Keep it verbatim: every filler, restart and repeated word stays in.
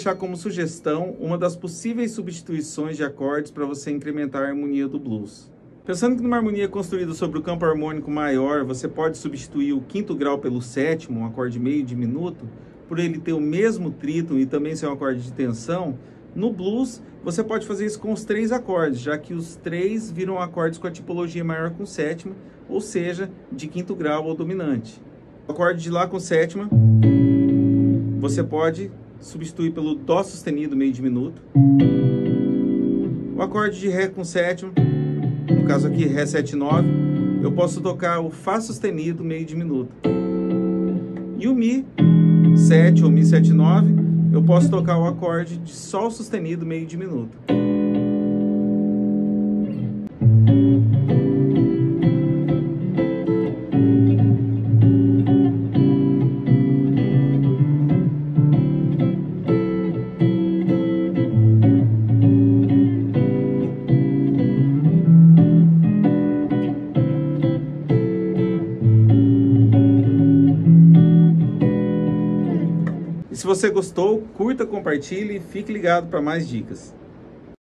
deixar como sugestão uma das possíveis substituições de acordes para você incrementar a harmonia do blues. Pensando que numa harmonia construída sobre o campo harmônico maior, você pode substituir o quinto grau pelo sétimo, um acorde meio diminuto, por ele ter o mesmo trítono e também ser um acorde de tensão. No blues, você pode fazer isso com os três acordes, já que os três viram acordes com a tipologia maior com sétima, ou seja, de quinto grau ou dominante. O acorde de Lá com sétima, você pode substituir pelo Dó sustenido meio diminuto. O acorde de Ré com sétima, no caso aqui Ré sete nove, eu posso tocar o Fá sustenido meio diminuto. E o Mi sete ou Mi sete nove, eu posso tocar o acorde de Sol sustenido meio diminuto. E se você gostou, curta, compartilhe e fique ligado para mais dicas.